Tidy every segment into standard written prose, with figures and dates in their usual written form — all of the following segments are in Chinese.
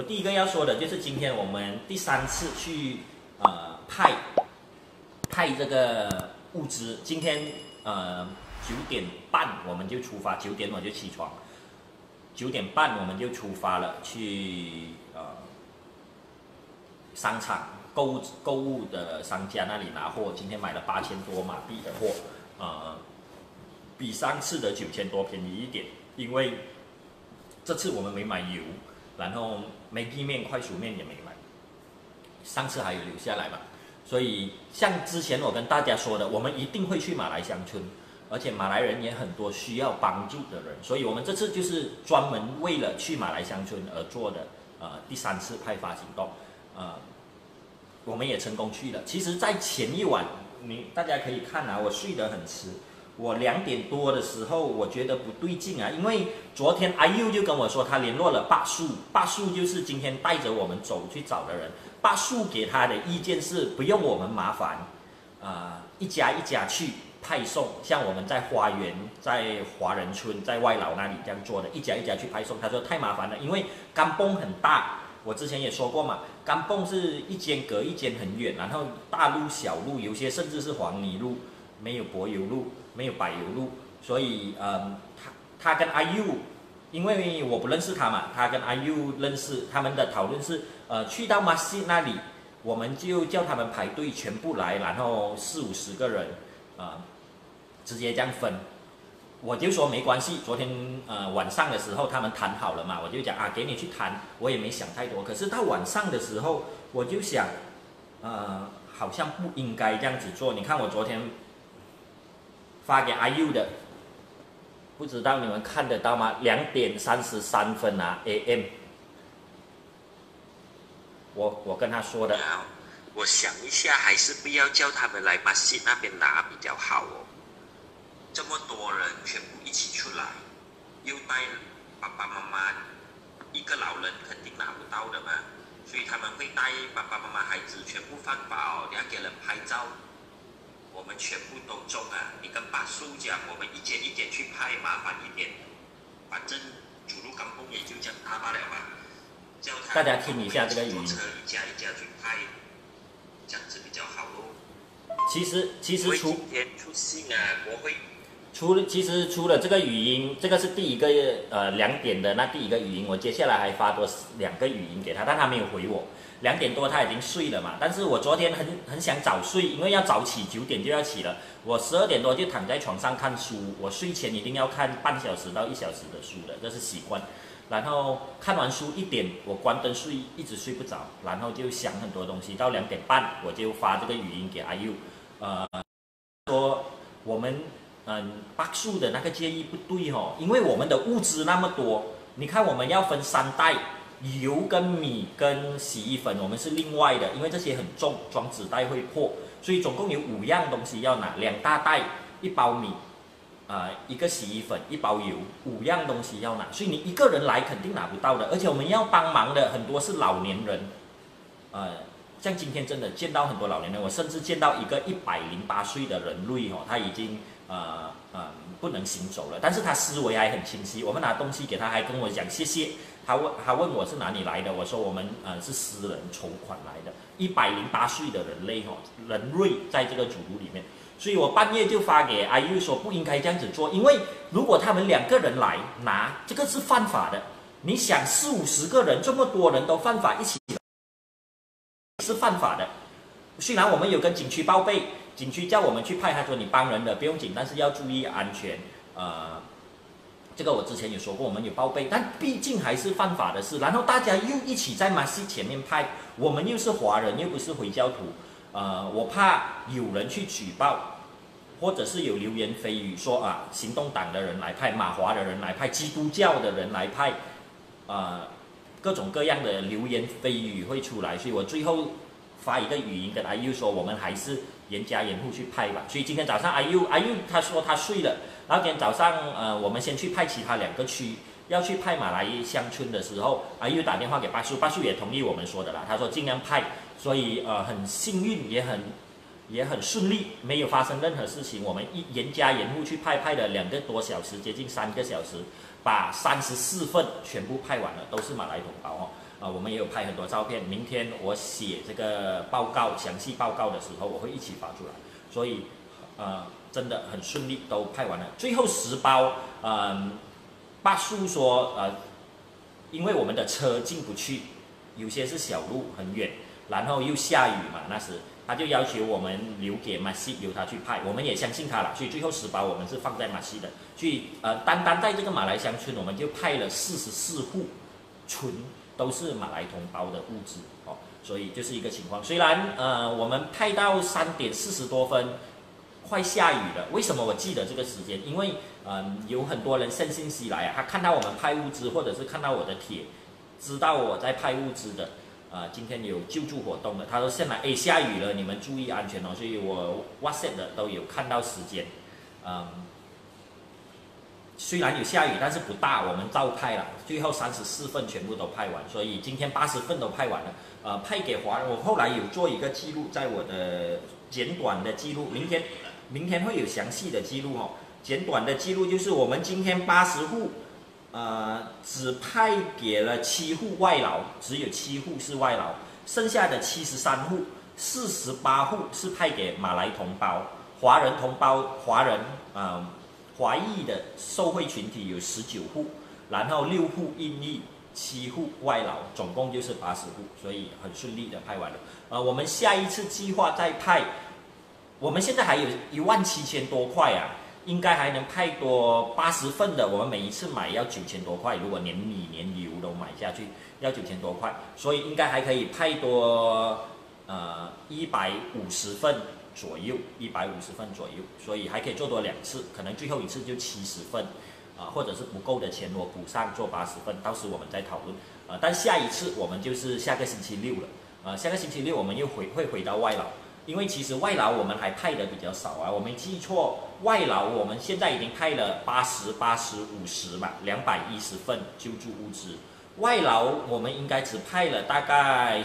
第一个要说的就是今天我们第3次去派这个物资。今天9点半我们就出发，9点我就起床，9点半我们就出发了，去商场购物的商家那里拿货。今天买了8000多马币的货，比上次的9000多便宜一点，因为这次我们没买油，然后Maggi面、快熟面也没买，上次还有留下来嘛。所以像之前我跟大家说的，我们一定会去马来乡村，而且马来人也很多需要帮助的人，所以我们这次就是专门为了去马来乡村而做的第3次派发行动。我们也成功去了。其实，在前一晚，大家可以看啊，我睡得很迟。我2点多的时候，我觉得不对劲啊，因为昨天IU就跟我说，他联络了巴树就是今天带着我们去找的人。巴树给他的意见是不用我们麻烦，一家一家去派送，像我们在花园、在华人村、在外老那里这样做的，一家一家去派送。他说太麻烦了，因为甘崩很大。我之前也说过嘛，甘崩是一间隔一间很远，然后大路小路，有些甚至是黄泥路，没有柏油路，没有柏油路，所以他跟 IU， 因为我不认识他嘛，他跟 IU 认识，他们的讨论是去到马西那里，我们就叫他们排队全部来，然后40-50个人直接这样分。我就说没关系，昨天晚上的时候他们谈好了嘛，我就讲给你去谈，我也没想太多。可是到晚上的时候，我就想，好像不应该这样子做。你看我昨天发给 IU 的，不知道你们看得到吗？2点33分AM， 我跟他说的， 我想一下，还是不要叫他们来马西那边拿比较好哦。这么多人全部一起出来，又带爸爸妈妈，一个老人肯定拿不到的嘛，所以他们会带爸爸妈妈、孩子全部放饱，你要给人拍照，我们全部都中啊！你跟巴叔讲，我们一间一间去拍，麻烦一点，反正主路港风也就这样大罢了嘛。叫他大家听一下这个语音， 一家一家去拍，这样子比较好咯。 其实今天出信国会。 除了这个语音，这个是第一个2点的那第一个语音，我接下来还发多2个语音给他，但他没有回我。2点多他已经睡了嘛，但是我昨天很想早睡，因为要早起，9点就要起了。我12点多就躺在床上看书，我睡前一定要看半小时到1小时的书的，这是习惯。然后看完书1点，我关灯睡，一直睡不着，然后就想很多东西。到2点半我就发这个语音给 IU， 说我们。巴树的那个建议不对哦，因为我们的物资那么多，你看我们要分3袋，油跟米跟洗衣粉我们是另外的，因为这些很重，装纸袋会破，所以总共有5样东西要拿，2大袋，1包米，1个洗衣粉，1包油，5样东西要拿，所以你一个人来肯定拿不到的，而且我们要帮忙的很多是老年人，像今天真的见到很多老年人，我甚至见到一个108岁的人类哦，他已经不能行走了，但是他思维还很清晰。我们拿东西给他，还跟我讲谢谢。他问我是哪里来的，我说我们是私人筹款来的。108岁的人类人类在这个主路里面，所以我半夜就发给 IU 说不应该这样子做，因为如果他们2个人来拿，这个是犯法的。你想40-50个人，这么多人都犯法一起，是犯法的。虽然我们有跟景区报备。景区叫我们去派，他说你帮人的不用紧，但是要注意安全。这个我之前也说过，我们有报备，但毕竟还是犯法的事。然后大家又一起在马西前面派，我们又是华人，又不是回教徒，我怕有人去举报，或者是有流言蜚语说行动党的人来派，马华的人来派，基督教的人来派，各种各样的流言蜚语会出来，所以我最后发一个语音跟 IU 说，我们还是严加严护去派吧。所以今天早上 IU 他说他睡了，然后今天早上我们先去派其他2个区，要去派马来乡村的时候，IU 打电话给巴树也同意我们说的啦，他说尽量派，所以很幸运，也很顺利，没有发生任何事情。我们严加严护去派了2个多小时，接近3个小时，把34份全部派完了，都是马来同胞我们也有拍很多照片。明天我写这个报告，详细报告的时候，我会一起发出来。所以，真的很顺利，都派完了。最后10包，巴叔说，因为我们的车进不去，有些是小路很远，然后又下雨嘛，那时他就要求我们留给马西，由他去派，我们也相信他了，所以最后10包我们是放在马西的。所以单单在这个马来乡村，我们就派了44户村，都是马来同胞的物资哦，所以就是一个情况。虽然我们派到3点40多分，快下雨了。为什么我记得这个时间？因为有很多人send信息来啊，他看到我们派物资，或者是看到我的帖，知道我在派物资的。今天有救助活动的，他都send来，下雨了，你们注意安全哦。所以我 WhatsApp 的都有看到时间，虽然有下雨，但是不大，我们照派了。最后34份全部都派完，所以今天80份都派完了。派给华人，我后来有做一个记录，在我的简短的记录，明天会有详细的记录哦。简短的记录就是我们今天80户。只派给了7户外劳，只有7户是外劳，剩下的73户，48户是派给马来同胞、华人同胞、华裔的受惠群体有19户，然后6户印裔，7户外劳，总共就是80户，所以很顺利的派完了。我们下一次计划再派，我们现在还有17000多块啊。应该还能派多80份的，我们每一次买要9000多块，如果连米连油都买下去要9000多块，所以应该还可以派多150份左右，150份左右，所以还可以做多2次，可能最后一次就70份，或者是不够的钱我补上做80份，到时我们再讨论。但下一次我们就是下个星期六了，下个星期六我们又会回到外劳。因为其实外劳我们还派的比较少啊，我没记错，外劳我们现在已经派了80、50吧，210份救助物资。外劳我们应该只派了大概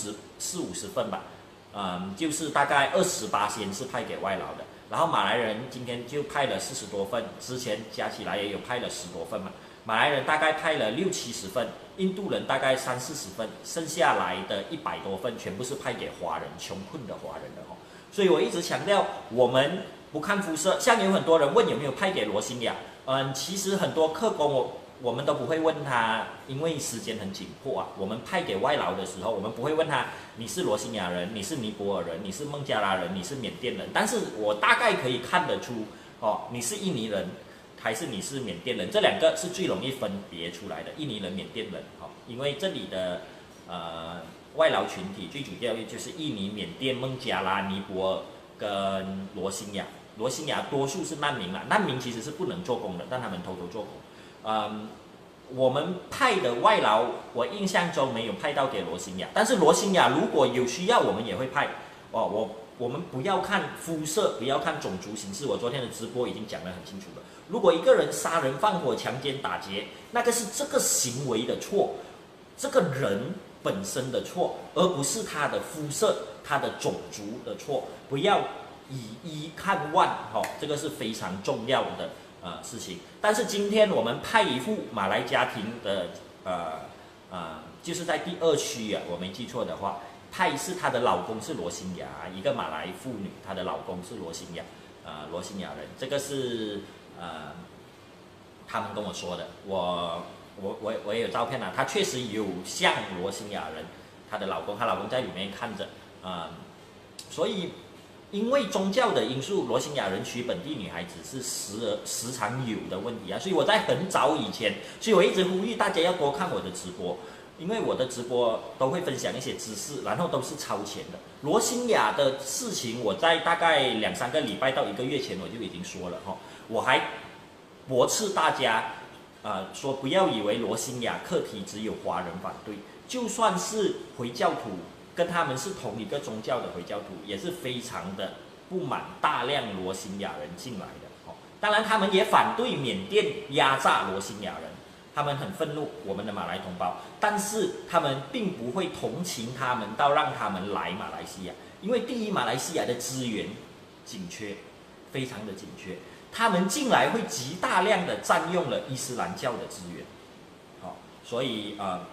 40、50份吧，就是大概28%是派给外劳的。然后马来人今天就派了40多份，之前加起来也有派了10多份嘛。马来人大概派了60、70份，印度人大概30、40份，剩下来的100多份全部是派给华人，穷困的华人的哦。所以我一直强调，我们不看肤色。像有很多人问有没有派给罗兴亚，其实很多客工我们都不会问他，因为时间很紧迫啊。我们派给外劳的时候，我们不会问他你是罗兴亚人，你是尼泊尔人，你是孟加拉人，你是缅甸人，但是我大概可以看得出哦，你是印尼人。还是你是缅甸人，这2个是最容易分别出来的，印尼人、缅甸人，因为这里的外劳群体最主要就是印尼、缅甸、孟加拉、尼泊尔跟罗兴亚。罗兴亚多数是难民啦，难民其实是不能做工的，但他们偷偷做工。我们派的外劳，我印象中没有派到给罗兴亚，但是罗兴亚如果有需要，我们也会派。我们不要看肤色，不要看种族形式。我昨天的直播已经讲得很清楚了。如果一个人杀人放火、强奸打劫，那个是这个行为的错，这个人本身的错，而不是他的肤色、他的种族的错。不要以一看万，这个是非常重要的事情。但是今天我们派一户马来家庭的就是在第2区啊，我没记错的话。派是她的老公是罗兴亚，一个马来妇女，她的老公是罗兴亚，罗兴亚人，这个是他们跟我说的，我也有照片啊，她确实有像罗兴亚人，她的老公在里面看着，所以因为宗教的因素，罗兴亚人娶本地女孩子是时常有的问题啊，所以我在很早以前，所以我一直呼吁大家要多看我的直播。因为我的直播都会分享一些知识，然后都是超前的。罗兴亚的事情，我在大概2、3个礼拜到1个月前我就已经说了哈，我还驳斥大家，说不要以为罗兴亚课题只有华人反对，就算是回教徒，跟他们是同一个宗教的回教徒，也是非常的不满大量罗兴亚人进来的。当然他们也反对缅甸压榨罗兴亚人。他们很愤怒我们的马来同胞，但是他们并不会同情他们到让他们来马来西亚，因为第一，马来西亚的资源紧缺，非常的紧缺，他们进来会极大量的占用了伊斯兰教的资源，所以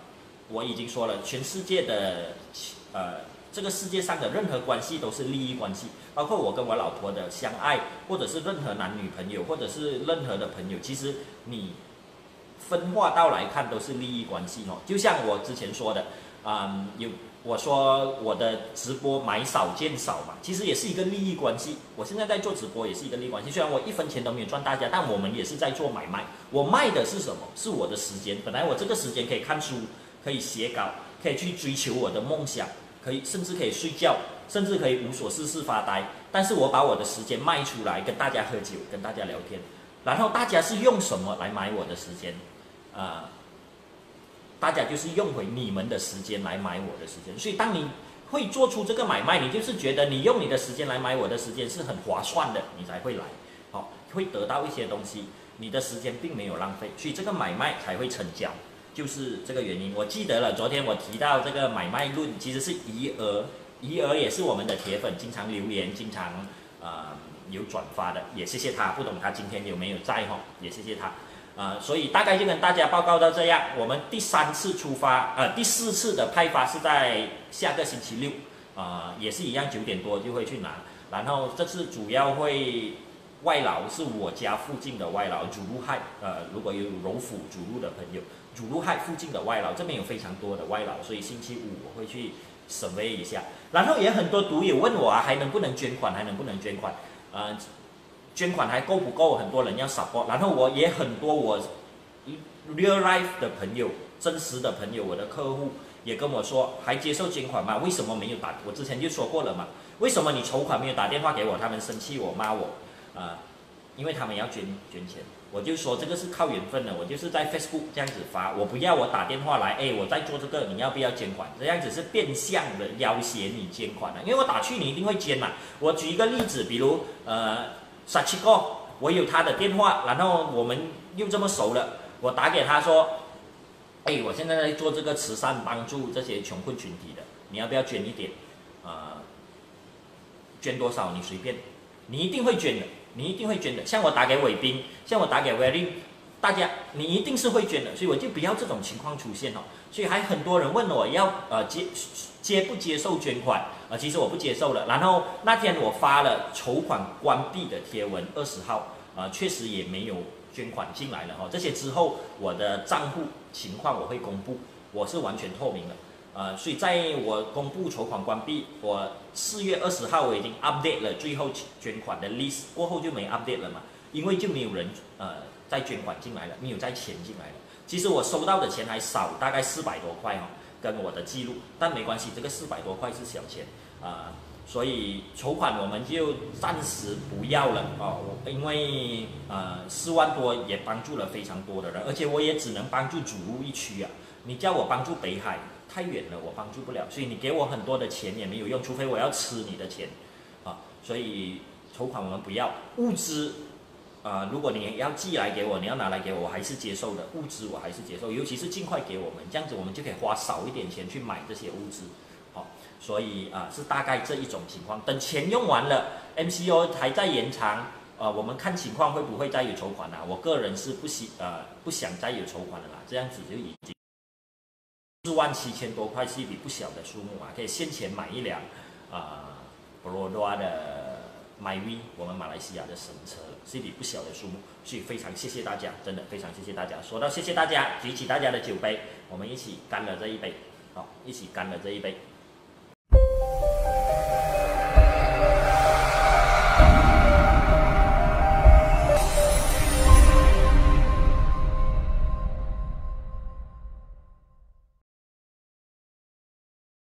我已经说了，全世界的这个世界上的任何关系都是利益关系，包括我跟我老婆的相爱，或者是任何男女朋友，或者是任何的朋友，其实你分化到来看都是利益关系哦。就像我之前说的，我说我的直播买少见少嘛，其实也是一个利益关系。我现在在做直播也是一个利益关系，虽然我1分钱都没有赚大家，但我们也是在做买卖。我卖的是什么？是我的时间。本来我这个时间可以看书，可以写稿，可以去追求我的梦想，甚至可以睡觉，甚至可以无所事事发呆。但是我把我的时间卖出来，跟大家喝酒，跟大家聊天。然后大家是用什么来买我的时间？大家就是用回你们的时间来买我的时间。所以当你会做出这个买卖，你就是觉得你用你的时间来买我的时间是很划算的，你才会来，会得到一些东西，你的时间并没有浪费，所以这个买卖才会成交，就是这个原因。我记得了，昨天我提到这个买卖论，其实是怡儿也是我们的铁粉，经常留言，经常有转发的，也谢谢他。不懂他今天有没有在也谢谢他。所以大概就跟大家报告到这样。我们第3次第4次的派发是在下个星期六，也是一样9点多就会去拿。然后这次主要会外劳是我家附近的外劳，主路害，如果有柔府主路的朋友，主路害附近的外劳，这边有非常多的外劳，所以星期5我会去survey一下。然后也很多读友问我还能不能捐款，捐款还够不够？很多人要 support， 然后我也很多我 real life 的朋友，真实的朋友，我的客户也跟我说，还接受捐款吗？为什么没有打？我之前就说过了嘛，为什么你筹款没有打电话给我？他们生气我骂我，因为他们要捐钱，我就说这个是靠缘分的，我就是在 Facebook 这样子发，我不要我打电话来，我在做这个，你要不要捐款？这样子是变相的要挟你捐款的，因为我打去你一定会捐嘛。我举一个例子，比如沙奇哥，我有他的电话，然后我们又这么熟了，我打给他说，我现在在做这个慈善，帮助这些穷困群体的，你要不要捐一点？捐多少你随便，你一定会捐的，像我打给伟斌，像我打给 Very， 大家你一定是会捐的，所以我就不要这种情况出现所以还很多人问我要接不接受捐款其实我不接受了。然后那天我发了筹款关闭的贴文，20号确实也没有捐款进来了这些之后我的账户情况我会公布，我是完全透明的所以在我公布筹款关闭，我4月20号我已经 update 了最后捐款的 list， 过后就没 update 了嘛，因为就没有人再捐款进来了，没有再钱进来了。其实我收到的钱还少，大概400多块跟我的记录，但没关系，这个400多块是小钱所以筹款我们就暂时不要了因为4万多也帮助了非常多的人，而且我也只能帮助主路一区你叫我帮助北海太远了，我帮助不了，所以你给我很多的钱也没有用，除非我要吃你的钱所以筹款我们不要，物资如果你要寄来给我，你要拿来给我，我还是接受的，物资我还是接受，尤其是尽快给我们，这样子我们就可以花少一点钱去买这些物资所以是大概这一种情况。等钱用完了 ，MCO 还在延长我们看情况会不会再有筹款我个人是不想再有筹款了这样子就已经47000多块是一笔不小的数目可以现钱买一辆Perodua 的 MyV， 我们马来西亚的神车是一笔不小的数目，所以非常谢谢大家，真的非常谢谢大家。说到谢谢大家，举起大家的酒杯，我们一起干了这一杯，一起干了这一杯。